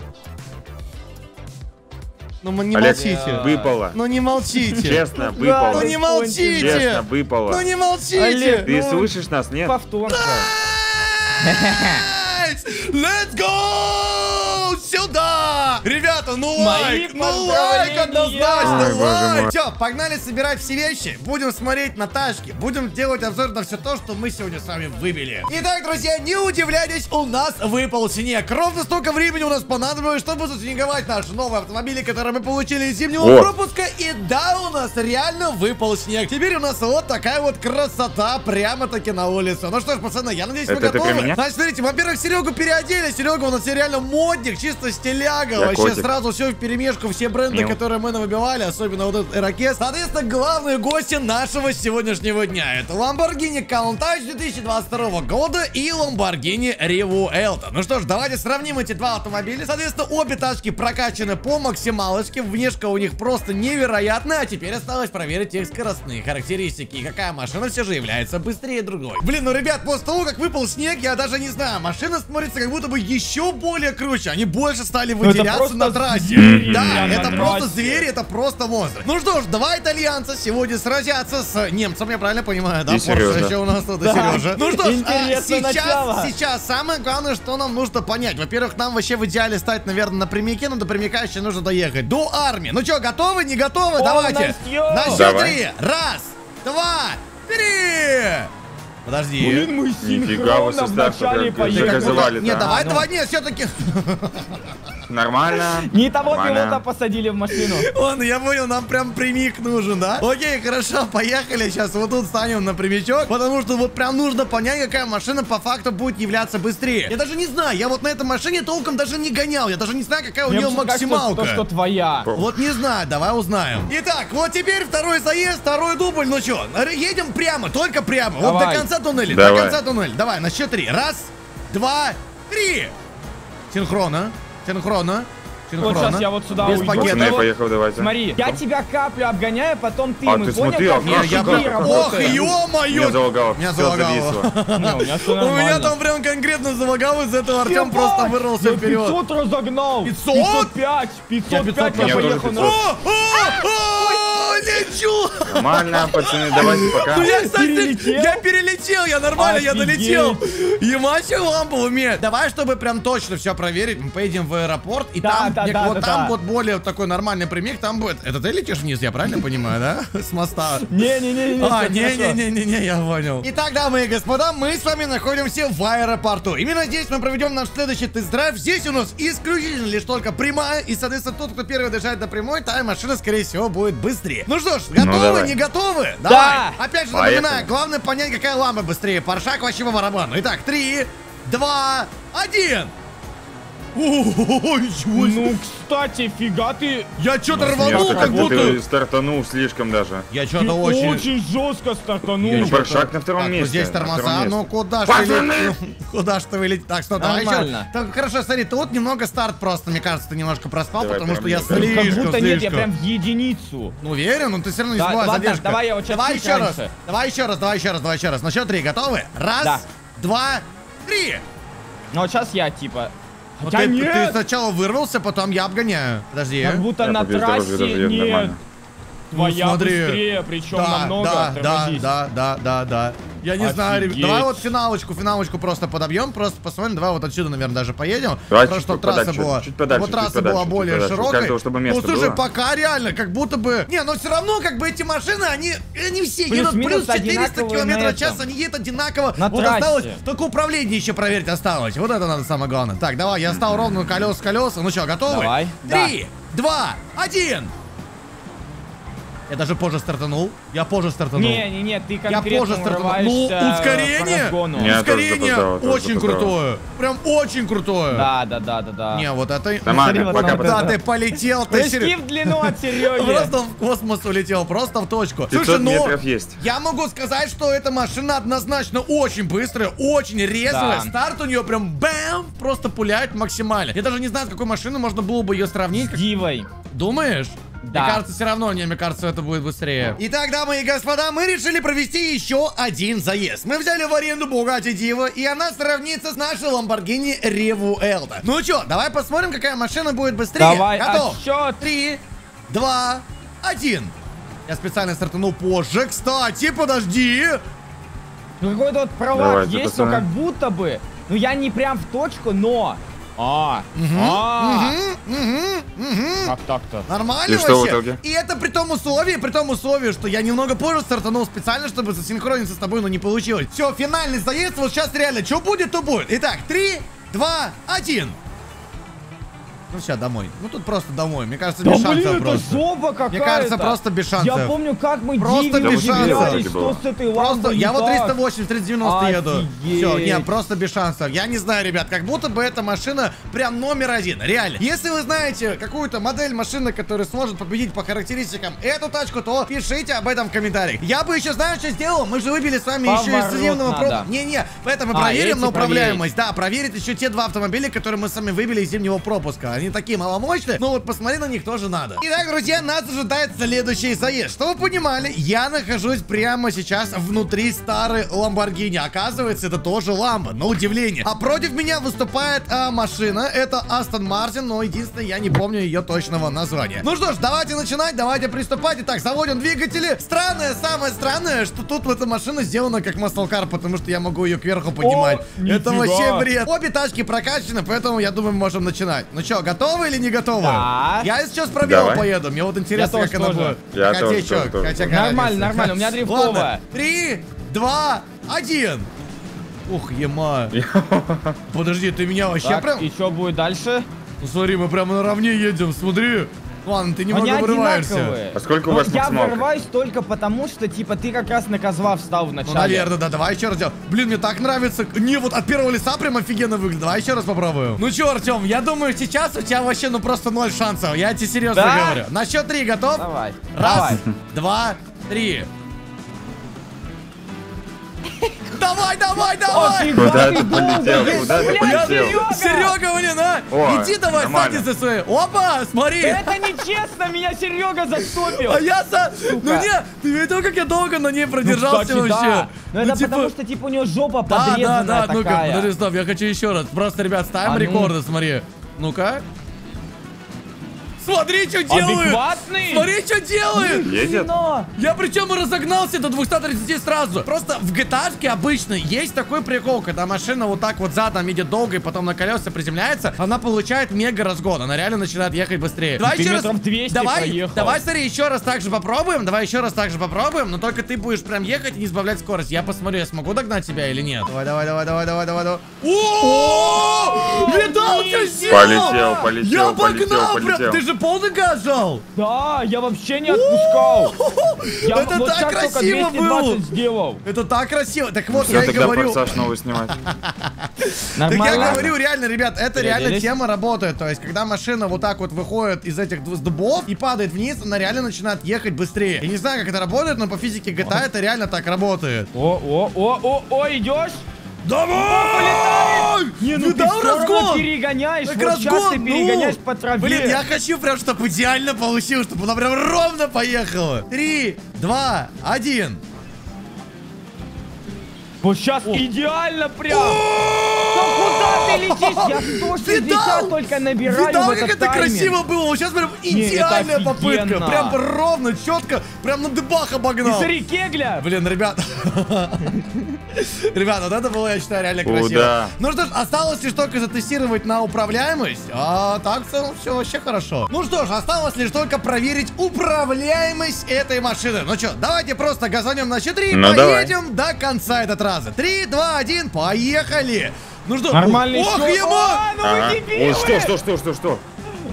Speaker 1: Ну мы не
Speaker 3: Олег,
Speaker 1: молчите.
Speaker 3: выпало.
Speaker 1: Ну не молчите.
Speaker 3: Честно,
Speaker 1: Ну
Speaker 3: выпало.
Speaker 1: не молчите.
Speaker 3: Честно, выпало.
Speaker 1: Ну не молчите.
Speaker 2: Олег,
Speaker 3: Ты
Speaker 2: ну,
Speaker 3: слышишь нас, нет?
Speaker 2: Повторка.
Speaker 1: Guys, let's go! Сюда! Ребята, ну
Speaker 2: Мои
Speaker 1: лайк, ну лайк
Speaker 2: поздравления!
Speaker 1: однозначно,
Speaker 3: Ой, боже
Speaker 1: лайк!
Speaker 3: мой.
Speaker 1: Все, погнали собирать все вещи, будем смотреть на тачки, будем делать обзор на все то, что мы сегодня с вами выбили. Итак, друзья, не удивляйтесь, у нас выпал снег. Ровно столько времени у нас понадобилось, чтобы заснеговать наши новые автомобили, которые мы получили из зимнего
Speaker 3: О.
Speaker 1: пропуска. И да, у нас реально выпал снег. Теперь у нас вот такая вот красота прямо-таки на улице. Ну что ж, пацаны, я надеюсь, вы
Speaker 3: Это ты про
Speaker 1: готовы.
Speaker 3: меня?
Speaker 1: Значит, смотрите, во-первых, Серегу переодели. Серега у нас реально модник, чисто стиляга.
Speaker 3: Я
Speaker 1: Вообще
Speaker 3: котик.
Speaker 1: сразу все в перемешку, все бренды,
Speaker 3: Мяу.
Speaker 1: которые мы навыбивали, особенно вот этот Ирокез. Соответственно, главные гости нашего сегодняшнего дня. Это Lamborghini Countach две тысячи двадцать второго года и Lamborghini Revuelto. Ну что ж, давайте сравним эти два автомобиля. Соответственно, обе тачки прокачаны по максималочке. Внешка у них просто невероятная. А теперь осталось проверить их скоростные характеристики. И какая машина все же является быстрее другой. Блин, ну, ребят, после того, как выпал снег, я даже не знаю, машина смотрится как будто бы еще более круче. Они больше стали
Speaker 2: это
Speaker 1: выделяться
Speaker 2: просто
Speaker 1: на трассе.
Speaker 2: звери
Speaker 1: Да,
Speaker 2: прям на
Speaker 1: это просто
Speaker 2: трассе.
Speaker 1: звери, это просто монстры. Ну что ж, два итальянца сегодня сразятся с немцем, я правильно понимаю, да?
Speaker 3: И Сережа.
Speaker 1: Еще у нас тут и
Speaker 2: Да.
Speaker 1: Сережа. Ну что ж, а,
Speaker 2: Интересное
Speaker 1: сейчас,
Speaker 2: начало.
Speaker 1: сейчас самое главное, что нам нужно понять. Во-первых, нам вообще в идеале стать, наверное, на прямике, но до прямика еще нужно доехать. До армии. Ну что, готовы, не готовы? Давайте.
Speaker 2: Полностью.
Speaker 1: На счет
Speaker 3: Давай.
Speaker 1: три. Раз, два, три. Подожди.
Speaker 2: Блин, мы
Speaker 3: Нифига вы
Speaker 2: синхронно
Speaker 3: со
Speaker 2: в
Speaker 3: старта
Speaker 2: начале
Speaker 3: как-
Speaker 2: поехали.
Speaker 3: загазовали.
Speaker 1: Нет,
Speaker 3: а?
Speaker 1: давай,
Speaker 2: Ну.
Speaker 1: давай, нет, все-таки.
Speaker 3: Нормально.
Speaker 2: Не того
Speaker 3: Нормально.
Speaker 2: пилота посадили в машину.
Speaker 1: Ладно, я понял, нам прям прямик нужен, да? Окей, хорошо, поехали. Сейчас вот тут станем на прямичок, потому что вот прям нужно понять, какая машина по факту будет являться быстрее. Я даже не знаю, я вот на этой машине толком даже не гонял. Я даже не знаю, какая у
Speaker 2: Мне
Speaker 1: нее
Speaker 2: почему кажется,
Speaker 1: максималка.
Speaker 2: То, что твоя.
Speaker 1: Вот не знаю, давай узнаем. Итак, вот теперь второй заезд, второй дубль. Ну что, едем прямо, только прямо. Вот
Speaker 2: Давай.
Speaker 1: до конца туннеля,
Speaker 3: Давай.
Speaker 1: до конца туннеля. Давай, на счет три. Раз, два, три. Синхронно, синхронно,
Speaker 2: Вот
Speaker 1: синхронно.
Speaker 2: сейчас я вот сюда
Speaker 1: Без
Speaker 2: уйду.
Speaker 1: пакета.
Speaker 3: Пацаны,
Speaker 2: Вот,
Speaker 3: поехал, давайте.
Speaker 2: Смотри, я тебя каплю обгоняю, потом ты.
Speaker 3: А,
Speaker 2: Мы
Speaker 3: ты
Speaker 2: понял,
Speaker 3: смотри,
Speaker 2: как
Speaker 3: а
Speaker 2: мы
Speaker 1: Не, я
Speaker 3: как,
Speaker 1: прям...
Speaker 3: как, как,
Speaker 1: Ох,
Speaker 3: как?
Speaker 1: ё-моё!
Speaker 3: Меня залагало.
Speaker 1: Меня
Speaker 3: Всё,
Speaker 1: залагало.
Speaker 3: зависло.
Speaker 2: Не, у меня все
Speaker 1: У меня
Speaker 2: нормально.
Speaker 1: там прям конкретно залагало, из этого Артем
Speaker 2: Ебать!
Speaker 1: просто вырвался
Speaker 2: Я
Speaker 1: вперед.
Speaker 2: пятьсот разогнал.
Speaker 1: пятьсот?
Speaker 2: пятьсот пять. пятьсот пять я
Speaker 3: Я тоже
Speaker 2: поехал на...
Speaker 3: пятьсот.
Speaker 1: О, о, о, лечу!
Speaker 3: Нормально, пацаны, давайте пока.
Speaker 1: Ну я, кстати,
Speaker 2: перелетел?
Speaker 1: я перелетел, я нормально, я
Speaker 2: Офигеть.
Speaker 1: долетел. Емачи лампа умеет. Давай, чтобы прям точно все проверить, мы поедем в аэропорт, и
Speaker 2: Да,
Speaker 1: там,
Speaker 2: да,
Speaker 1: не-
Speaker 2: да,
Speaker 1: вот
Speaker 2: да,
Speaker 1: там
Speaker 2: да.
Speaker 1: вот более такой нормальный прямик, там будет. Это ты летишь вниз, я правильно понимаю, да? С моста.
Speaker 2: Не-не-не.
Speaker 1: А, не-не-не-не-не, я понял. Итак, дамы и господа, мы с вами находимся в аэропорту. Именно здесь мы проведем наш следующий тест-драйв. Здесь у нас исключительно лишь только прямая, и, соответственно, тот, кто первый доезжает до прямой, та машина, скорее всего, будет быстрее. Ну что ж, готовы,
Speaker 3: давай.
Speaker 1: не готовы?
Speaker 2: Да.
Speaker 1: Давай. Опять же
Speaker 3: Поехали.
Speaker 1: напоминаю, главное понять, какая ламба быстрее. Паршак вообще по барабану. Итак, три, два, один. Ой,
Speaker 2: Ну, кстати, фига ты...
Speaker 1: я что-то
Speaker 3: Нет,
Speaker 1: рванул,
Speaker 3: ты
Speaker 1: как
Speaker 3: как будто
Speaker 1: будто...
Speaker 3: ты стартанул слишком даже.
Speaker 1: Я
Speaker 2: Ты
Speaker 1: что-то
Speaker 2: очень...
Speaker 1: очень...
Speaker 2: жестко стартанул.
Speaker 1: Я
Speaker 3: Ну,
Speaker 1: чё-то-
Speaker 3: Паршак на втором
Speaker 1: так, вот
Speaker 3: месте,
Speaker 1: здесь
Speaker 3: на
Speaker 1: тормоза,
Speaker 3: втором
Speaker 1: ну
Speaker 3: месте.
Speaker 1: куда ж ты
Speaker 3: Пацаны!
Speaker 1: летишь? Куда ж ты вылетишь? Так, что, давай еще.
Speaker 2: Нормально.
Speaker 1: Так, хорошо, смотри, тут немного старт просто, мне кажется, ты немножко проспал,
Speaker 3: Давай,
Speaker 1: потому что
Speaker 3: прям
Speaker 1: я
Speaker 3: не-
Speaker 2: Как
Speaker 1: слишком,
Speaker 2: будто нет, я
Speaker 1: слишком.
Speaker 2: прям в единицу.
Speaker 1: Ну, уверен, но ты все равно не
Speaker 2: Да,
Speaker 1: забывай,
Speaker 2: ладно,
Speaker 1: задержка.
Speaker 2: давай я вот сейчас
Speaker 1: Давай
Speaker 2: чуть
Speaker 1: еще раз,
Speaker 2: раньше.
Speaker 1: давай еще раз, давай еще раз, давай еще раз. На счет три, готовы? Раз,
Speaker 2: Да.
Speaker 1: два, три.
Speaker 2: Ну, вот сейчас я, типа...
Speaker 1: Ну,
Speaker 2: Хотя
Speaker 1: ты,
Speaker 2: нет,
Speaker 1: ты сначала вырвался, потом я обгоняю. Подожди.
Speaker 2: как будто
Speaker 3: Я
Speaker 2: на
Speaker 3: по бездорожью
Speaker 2: трассе
Speaker 3: даже еду
Speaker 2: нет.
Speaker 3: нормально.
Speaker 1: Ну,
Speaker 2: Твоя
Speaker 1: смотри.
Speaker 2: быстрее, причем
Speaker 1: Да,
Speaker 2: намного.
Speaker 1: да, да,
Speaker 2: тормозись.
Speaker 1: да, да, да, да. Я не знаю, ребят.
Speaker 2: Офигеть.
Speaker 1: Давай вот финалочку, финалочку просто подобьем, просто посмотрим. Давай вот отсюда, наверное, даже поедем.
Speaker 3: Давай
Speaker 1: Просто
Speaker 3: чуть
Speaker 1: чтобы трасса
Speaker 3: подальше,
Speaker 1: была.
Speaker 3: чуть подальше,
Speaker 1: Вот
Speaker 3: чуть
Speaker 1: трасса
Speaker 3: подальше,
Speaker 1: была
Speaker 3: чуть
Speaker 1: более
Speaker 3: подальше. У
Speaker 1: широкой.
Speaker 3: каждого, чтобы место
Speaker 1: Ну, слушай,
Speaker 3: было.
Speaker 1: пока реально, как будто бы. Не, ну все равно, как бы эти машины, они, они все едут
Speaker 2: Плюс-минус
Speaker 1: плюс четыреста
Speaker 2: одинаковые
Speaker 1: километров
Speaker 2: на
Speaker 1: в час,
Speaker 2: этом.
Speaker 1: они едут одинаково.
Speaker 2: На
Speaker 1: вот
Speaker 2: трассе.
Speaker 1: осталось, только управление еще проверить осталось. Вот это надо самое главное. Так, давай, я стал ровно колес колеса. Ну что, готовы?
Speaker 2: Давай.
Speaker 1: Три, два, один. Я даже позже стартанул. Я позже стартанул.
Speaker 2: Не-не-не, ты
Speaker 1: Я
Speaker 2: конкретно
Speaker 1: позже стартанул. Ну,
Speaker 2: врываешься
Speaker 1: ускорение.
Speaker 2: по разгону.
Speaker 3: Не, я тоже
Speaker 1: Ускорение
Speaker 3: запоздал, тоже
Speaker 1: очень
Speaker 3: запоздал.
Speaker 1: крутое. Прям очень крутое.
Speaker 2: Да, да, да, да, да.
Speaker 1: Не, вот это...
Speaker 3: Нормально,
Speaker 2: Смотри, вот
Speaker 3: пока,
Speaker 2: там
Speaker 3: пока.
Speaker 1: Да, ты полетел, ты
Speaker 2: Прыжки
Speaker 1: серьё-
Speaker 2: в длину от Сереги.
Speaker 1: Просто в космос улетел, просто в точку.
Speaker 3: пятьсот
Speaker 1: Слушай, ну,
Speaker 3: метров есть.
Speaker 1: я могу сказать, что эта машина однозначно очень быстрая, очень резвая.
Speaker 2: Да.
Speaker 1: Старт у нее прям бэм, просто пуляет максимально. Я даже не знаю, с какой машиной можно было бы ее сравнить. Как-
Speaker 2: Дивой.
Speaker 1: Думаешь?
Speaker 2: Да.
Speaker 1: Мне кажется, все равно, не, мне кажется, это будет быстрее. Итак, дамы и господа, мы решили провести еще один заезд. Мы взяли в аренду Bugatti Diva, и она сравнится с нашей Lamborghini Revuelto. Ну что, давай посмотрим, какая машина будет быстрее.
Speaker 2: Давай,
Speaker 1: Готов?
Speaker 2: отсчет.
Speaker 1: Три, два, один. Я специально стартанул позже. Кстати, подожди.
Speaker 2: Ну какой-то вот провал
Speaker 3: Давайте,
Speaker 2: есть, но
Speaker 3: пацаны.
Speaker 2: как будто бы. Ну я не прям в точку, но. А, а,
Speaker 1: Мгм, мгм, мгм.
Speaker 2: как так-то?
Speaker 1: Нормально
Speaker 3: И что в
Speaker 1: вообще?
Speaker 3: итоге?
Speaker 1: И это при том условии, при том условии, что я немного позже стартанул специально, чтобы засинхрониться с тобой, но не получилось. Все, финальный заезд, вот сейчас реально, что будет, то будет. Итак, три, два, один. Ну все, домой. Ну тут просто домой. Мне кажется,
Speaker 2: Да
Speaker 1: без
Speaker 2: блин,
Speaker 1: шансов
Speaker 2: это
Speaker 1: просто.
Speaker 2: жопа какая-то.
Speaker 1: Мне кажется, просто без шансов.
Speaker 2: Я помню, как мы
Speaker 1: Просто
Speaker 2: Диве
Speaker 1: без шансов.
Speaker 2: удивлялись, что с этой
Speaker 1: Просто,
Speaker 2: лампой
Speaker 1: я
Speaker 2: не
Speaker 1: вот
Speaker 2: так.
Speaker 1: триста восемьдесят, триста девяносто еду.
Speaker 2: Офигеть.
Speaker 1: Все, не, просто без шансов. Я не знаю, ребят, как будто бы эта машина прям номер один. Реально. Если вы знаете какую-то модель машины, которая сможет победить по характеристикам эту тачку, то пишите об этом в комментариях. Я бы еще, знаю, что сделал. Мы же выбили с вами еще
Speaker 2: Поворот
Speaker 1: эксклюзивного
Speaker 2: надо.
Speaker 1: проба. Не-не, поэтому
Speaker 2: А,
Speaker 1: проверим
Speaker 2: эти
Speaker 1: на управляемость. Да, проверить еще те два автомобиля, которые мы сами выбили из зимнего пропуска. Они такие маломощные, но вот посмотри на них тоже надо. Итак, друзья, нас ожидает следующий заезд. Чтобы вы понимали, я нахожусь прямо сейчас внутри старой Lamborghini. Оказывается, это тоже Ламбо, на удивление. А против меня выступает а, машина. Это Aston Martin, но единственное, я не помню ее точного названия. Ну что ж, давайте начинать, давайте приступать. Итак, заводим двигатели. Странное, самое странное, что тут эта машина сделана как маслкар, потому что я могу ее кверху поднимать. Это
Speaker 2: нифига.
Speaker 1: вообще бред. Обе тачки прокачаны, поэтому я думаю, мы можем начинать. Ну что, готовы или не готовы?
Speaker 2: Да.
Speaker 1: Я сейчас пробел
Speaker 3: Давай.
Speaker 1: поеду. Мне вот интересно,
Speaker 2: Я
Speaker 1: как
Speaker 2: тоже,
Speaker 1: она
Speaker 2: тоже.
Speaker 1: будет.
Speaker 3: Я
Speaker 1: Хотя
Speaker 3: тоже,
Speaker 1: чё,
Speaker 3: тоже, тоже.
Speaker 1: хотя какая
Speaker 2: Нормально,
Speaker 1: разница?
Speaker 2: нормально, у меня дрифтовая.
Speaker 1: Ладно, три, два, один. Ух, ема. Подожди, ты меня вообще
Speaker 2: Так,
Speaker 1: прям...
Speaker 2: и что будет дальше?
Speaker 1: Ну, смотри, мы прямо наравне едем, смотри. Ладно, ты немного
Speaker 2: Они
Speaker 1: вырываешься.
Speaker 2: одинаковые.
Speaker 3: А сколько у
Speaker 2: Но
Speaker 3: вас
Speaker 2: я
Speaker 3: максималка?
Speaker 2: вырываюсь только потому, что, типа, ты как раз на козла встал в
Speaker 1: Ну,
Speaker 2: начале.
Speaker 1: наверное, да, давай еще раз делаем. Блин, мне так нравится. Не, вот от первого лица прям офигенно выглядит. Давай еще раз попробуем. Ну что, Артем, я думаю, сейчас у тебя вообще, ну, просто ноль шансов. Я тебе серьезно
Speaker 2: Да?
Speaker 1: говорю. На счет три готов?
Speaker 2: Давай.
Speaker 1: Раз,
Speaker 2: Давай.
Speaker 1: два, три. Давай, давай, давай!
Speaker 2: Офига
Speaker 3: Куда
Speaker 2: ты
Speaker 3: ты
Speaker 2: долго
Speaker 3: полетел?
Speaker 2: едешь,
Speaker 3: Куда ты
Speaker 2: блядь,
Speaker 3: полетел?
Speaker 2: Серега!
Speaker 1: Серега, блин, а!
Speaker 3: О,
Speaker 1: Иди давай,
Speaker 3: нормально.
Speaker 1: встань за свои. Опа, смотри!
Speaker 2: Это нечестно, меня Серега застопил.
Speaker 1: А я за... Ну не, ты видел, как я долго на ней
Speaker 2: Ну,
Speaker 1: продержался
Speaker 2: кстати,
Speaker 1: вообще?
Speaker 2: да. Но
Speaker 1: Ну,
Speaker 2: это
Speaker 1: типа-
Speaker 2: потому, что, типа, у него жопа
Speaker 1: Да, да,
Speaker 2: подрезанная
Speaker 1: да, ну-ка,
Speaker 2: такая.
Speaker 1: подожди, стоп, я хочу еще раз. Просто, ребят, ставим
Speaker 2: А ну.
Speaker 1: рекорды, смотри. Ну-ка. Смотри, что делает!
Speaker 2: Адекватный?
Speaker 1: Смотри, что делает!
Speaker 3: Едет?
Speaker 2: Но.
Speaker 1: Я причем и разогнался до двухсот тридцати сразу. Просто в джи ти эй обычно есть такой прикол, когда машина вот так вот задом едет долго и потом на колеса приземляется, она получает мега разгон, она реально начинает ехать быстрее. Давай
Speaker 2: ты
Speaker 1: еще раз,
Speaker 2: метров двести
Speaker 1: давай,
Speaker 2: проехал.
Speaker 1: давай, смотри, еще раз так же попробуем, давай еще раз так же попробуем, но только ты будешь прям ехать и не сбавлять скорость. Я посмотрю, я смогу догнать тебя или нет. Давай, давай, давай, давай, давай, давай, давай. О! Видал, что сделал?
Speaker 3: Полетел, полетел,
Speaker 1: Я
Speaker 3: полетел,
Speaker 1: погнал прям,
Speaker 3: полетел.
Speaker 1: ты же полный газ жал.
Speaker 2: Да, я вообще не отпускал. Я
Speaker 1: Это
Speaker 2: вот
Speaker 1: так
Speaker 2: сейчас только
Speaker 1: красиво
Speaker 2: двести двадцать
Speaker 1: было.
Speaker 2: сделал.
Speaker 1: Это так красиво. Так вот,
Speaker 3: Все,
Speaker 1: я и
Speaker 3: тогда
Speaker 1: говорю.
Speaker 3: форсаж новый снимать.
Speaker 1: Так
Speaker 2: Нормально.
Speaker 1: я говорю, реально, ребят, это реально
Speaker 2: Зарядились?
Speaker 1: тема работает. То есть, когда машина вот так вот выходит из этих двух дубов и падает вниз, она реально начинает ехать быстрее. Я не знаю, как это работает, но по физике джи ти эй это реально так работает.
Speaker 2: О, о, о, о, о, идешь?
Speaker 1: Давай!
Speaker 2: Не, ну
Speaker 1: Видал
Speaker 2: ты все равно
Speaker 1: разгон?
Speaker 2: перегоняешь.
Speaker 1: Так
Speaker 2: Вот сейчас
Speaker 1: разгон,
Speaker 2: ты
Speaker 1: ну.
Speaker 2: перегоняешь по траве.
Speaker 1: Блин, я хочу прям, чтобы идеально получилось, чтобы она прям ровно поехала. Три, два, один.
Speaker 2: Вот сейчас идеально прям. Да куда Куда ты летишь? Я сто шестьдесят
Speaker 1: Видал?
Speaker 2: только набираю
Speaker 1: Видал,
Speaker 2: в
Speaker 1: как
Speaker 2: этот
Speaker 1: это
Speaker 2: тайминг.
Speaker 1: красиво было? Вот сейчас прям
Speaker 2: Не, это
Speaker 1: идеальная попытка.
Speaker 2: офигенно.
Speaker 1: Прям ровно, четко, прям на дебах
Speaker 2: И
Speaker 1: обогнал.
Speaker 2: смотри, кегля.
Speaker 1: Блин, ребят. Ребят, вот это было, я считаю, реально красиво.
Speaker 3: Куда?
Speaker 1: Ну что ж, осталось лишь только затестировать на управляемость. А так в целом все вообще хорошо. Ну что ж, осталось лишь только проверить управляемость этой машины. Ну что, давайте просто газанем на счет три.
Speaker 3: Ну,
Speaker 1: поедем до конца этот раза. три, два, один, поехали. Ну что,
Speaker 2: Нормальный
Speaker 1: ох,
Speaker 2: счет.
Speaker 1: ему!
Speaker 2: А, ну
Speaker 3: Ага.
Speaker 2: вы дебилы.
Speaker 3: Ой, что, что, что, что, что?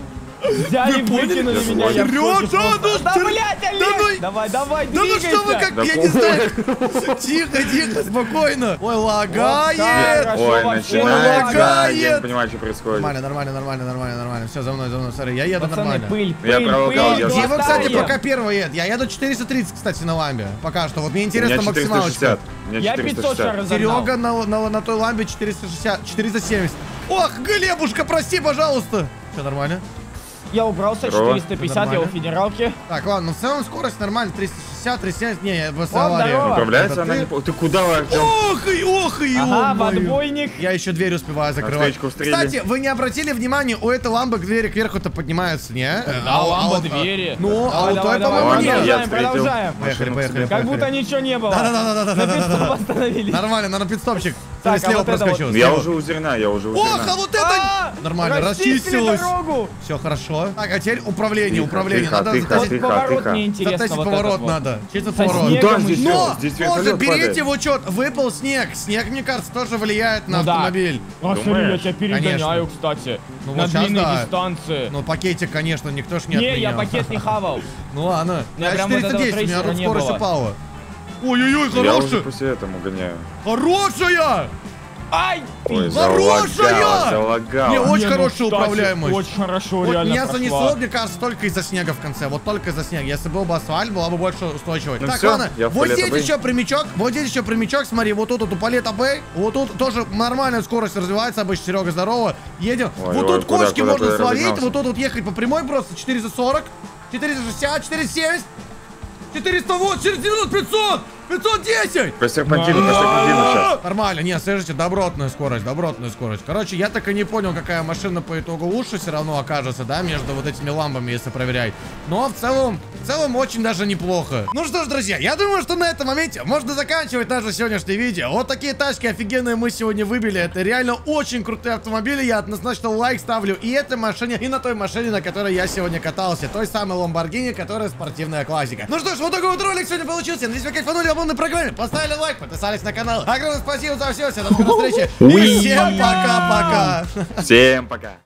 Speaker 2: Взяли,
Speaker 1: Вы поняли?
Speaker 2: выкинули
Speaker 3: Я
Speaker 2: меня. Я в
Speaker 1: Серёжа,
Speaker 2: шоке просто.
Speaker 1: ну
Speaker 2: Да,
Speaker 1: что-
Speaker 2: блядь,
Speaker 1: да
Speaker 2: Олег.
Speaker 1: ну-
Speaker 2: Давай, давай,
Speaker 1: Да ну что вы, как,
Speaker 3: Да
Speaker 1: я не
Speaker 3: похуй.
Speaker 1: знаю. Тихо, тихо, спокойно. Ой, лагает.
Speaker 2: Хорошо,
Speaker 3: Ой,
Speaker 2: вообще
Speaker 3: начинается.
Speaker 1: лагает.
Speaker 3: Я не понимаю, что происходит.
Speaker 1: Нормально, нормально, нормально, нормально, нормально. Все, за мной, за мной, смотри, я еду
Speaker 2: Пацаны,
Speaker 1: нормально.
Speaker 2: пыль,
Speaker 3: Я
Speaker 2: пыль,
Speaker 3: провокал,
Speaker 2: пыль,
Speaker 3: я
Speaker 1: Дима, кстати,
Speaker 2: глотаем.
Speaker 1: пока первый едет. Я еду четыреста тридцать, кстати, на ламбе. Пока что. Вот мне
Speaker 3: У меня
Speaker 1: интересно
Speaker 3: четыреста
Speaker 1: максималочка.
Speaker 3: шестьдесят. У меня
Speaker 2: Я
Speaker 3: четыреста
Speaker 2: пятьсот
Speaker 3: шестьдесят.
Speaker 2: сейчас разогнал.
Speaker 1: Серега на, на, на той ламбе четыреста шестьдесят, четыреста семьдесят. Ох, Глебушка, прости, пожалуйста. Все нормально?
Speaker 2: Я убрался,
Speaker 3: Здорово.
Speaker 2: четыреста пятьдесят, я у
Speaker 1: Нормально.
Speaker 2: федералки.
Speaker 1: Так, ладно, в целом скорость нормально, триста шестьдесят, триста семьдесят. Не, я просто
Speaker 2: О,
Speaker 1: авария.
Speaker 2: здорово.
Speaker 3: Управляется
Speaker 1: Это
Speaker 3: она
Speaker 1: ты?
Speaker 3: не... по- Ты куда, Артем?
Speaker 1: Ох и, ох и,
Speaker 2: Ага, в
Speaker 1: ё-моё.
Speaker 2: отбойник.
Speaker 1: Я еще дверь успеваю закрывать.
Speaker 3: встречку встретили.
Speaker 1: Кстати, вы не обратили внимания, у этой ламбы к двери кверху-то поднимаются, не?
Speaker 2: Да, ламба
Speaker 1: вот,
Speaker 2: двери.
Speaker 1: Ну, а
Speaker 2: Давай,
Speaker 1: у
Speaker 2: давай,
Speaker 1: той,
Speaker 2: давай,
Speaker 1: по-моему,
Speaker 3: Ладно,
Speaker 1: нет.
Speaker 3: я
Speaker 2: Продолжаем,
Speaker 3: встретил.
Speaker 2: продолжаем.
Speaker 1: Поехали,
Speaker 3: Машину к
Speaker 1: поехали.
Speaker 3: себе.
Speaker 2: Как будто ничего не было.
Speaker 1: Да-да-да-да-да-да-да.
Speaker 2: На пидстоп остановились.
Speaker 1: Нормально, надо пидстопчик.
Speaker 2: Так, а
Speaker 1: слева
Speaker 2: вот это
Speaker 1: проскочил.
Speaker 2: вот.
Speaker 3: Я
Speaker 1: слева.
Speaker 3: уже у зерна, я уже у
Speaker 1: Ох, а
Speaker 3: зерна.
Speaker 1: вот это...
Speaker 2: А,
Speaker 1: Нормально,
Speaker 2: расчистили
Speaker 1: расчистилось.
Speaker 2: дорогу.
Speaker 1: Все хорошо. Так, а теперь управление,
Speaker 3: Тихо,
Speaker 1: управление.
Speaker 3: тихо,
Speaker 1: Надо
Speaker 3: тихо,
Speaker 1: затащить-
Speaker 3: тихо,
Speaker 2: Вот поворот
Speaker 3: тихо.
Speaker 2: мне интересно.
Speaker 1: затащить
Speaker 2: вот
Speaker 1: поворот
Speaker 2: этот вот.
Speaker 1: надо. Чисто
Speaker 2: Со
Speaker 1: поворот.
Speaker 2: снегом
Speaker 3: Да, здесь
Speaker 2: еще.
Speaker 3: всё, здесь
Speaker 1: Тоже
Speaker 3: вертолет
Speaker 1: берите
Speaker 3: падает.
Speaker 1: в учет, выпал снег. Снег, мне кажется, тоже влияет на
Speaker 2: Ну да.
Speaker 1: автомобиль.
Speaker 2: А, смотри, я
Speaker 3: Думаешь?
Speaker 2: тебя перегоняю, кстати.
Speaker 1: Ну
Speaker 2: На
Speaker 1: вот щас
Speaker 2: длинной
Speaker 1: да.
Speaker 2: дистанции.
Speaker 1: Ну, пакетик, конечно, никто ж не
Speaker 2: Не, я
Speaker 1: отменял.
Speaker 2: пакет не хавал.
Speaker 1: Ну ладно.
Speaker 2: У меня
Speaker 1: Я
Speaker 2: прям вот
Speaker 1: четыреста десять,
Speaker 2: этого
Speaker 1: у меня
Speaker 2: трейсера
Speaker 1: тут
Speaker 2: не
Speaker 1: скорость
Speaker 2: было.
Speaker 1: упала. Ой-ой-ой,
Speaker 3: Я уже
Speaker 1: хорошая!
Speaker 3: после этого гоняю.
Speaker 1: Хорошая!
Speaker 2: Ай, ты.
Speaker 3: Ой,
Speaker 1: Хорошая!
Speaker 3: залагало, залагало.
Speaker 1: Не, очень
Speaker 2: Не, ну,
Speaker 1: хорошая
Speaker 2: кстати,
Speaker 1: управляемость.
Speaker 2: Очень хорошо,
Speaker 1: Вот
Speaker 2: реально
Speaker 1: меня
Speaker 2: прошла.
Speaker 1: занесло, мне кажется, только из-за снега в конце. Вот только из-за снега. Если был бы асфальт, была бы больше устойчивой.
Speaker 3: Ну
Speaker 1: так,
Speaker 3: всё,
Speaker 1: ладно.
Speaker 3: я в
Speaker 1: Вот
Speaker 3: Палета
Speaker 1: здесь
Speaker 3: Бэй.
Speaker 1: еще прямичок. Вот здесь еще прямичок. Смотри, вот тут вот у Палета Бэй. Вот тут тоже нормальная скорость развивается. Обычно, Серега, здорово. Едем.
Speaker 3: Ой,
Speaker 1: вот
Speaker 3: ой,
Speaker 1: тут
Speaker 3: куда,
Speaker 1: кочки
Speaker 3: куда,
Speaker 1: можно
Speaker 3: куда
Speaker 1: свалить.
Speaker 3: разогнался?
Speaker 1: Вот тут вот ехать по прямой просто. четыреста сорок, четыреста шестьдесят, четыреста семьдесят, четыреста восемьдесят, четыреста девяносто, пятьсот, пятьсот десять.
Speaker 3: По серпантину, по серпантину сейчас.
Speaker 1: Нормально, не, слышите, добротная скорость, добротная скорость. Короче, я так и не понял, какая машина по итогу лучше все равно окажется, да, между вот этими ламбами, если проверять. Но в целом, в целом очень даже неплохо. Ну что ж, друзья, я думаю, что на этом моменте можно заканчивать наше сегодняшнее видео. Вот такие тачки офигенные мы сегодня выбили. Это реально очень крутые автомобили. Я однозначно лайк ставлю и этой машине, и на той машине, на которой я сегодня катался. Той самой Lamborghini, которая спортивная классика. Ну что ж, вот такой вот ролик сегодня получился. Надеюсь, вы кайфанули в полной программе. Поставили лайк, подписались на канал. Огромное спасибо за все. Всем до скорой встречи. И всем пока-пока.
Speaker 3: Всем пока.